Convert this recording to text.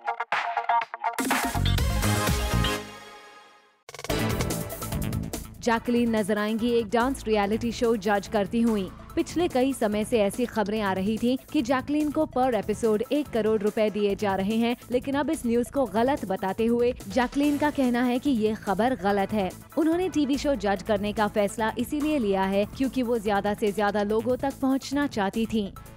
Jacqueline नजर आएंगी एक डांस रियलिटी शो जज करती हुई। पिछले कई समय से ऐसी खबरें आ रही थी कि जैकलीन को पर एपिसोड 1 करोड़ रुपए दिए जा रहे हैं, लेकिन अब इस न्यूज को गलत बताते हुए जैकलीन का कहना है कि ये खबर गलत है। उन्होंने टीवी शो जज करने का फैसला इसीलिए लिया है क्योंकि वो ज्यादा से ज्यादा लोगों तक पहुंचना चाहती थी।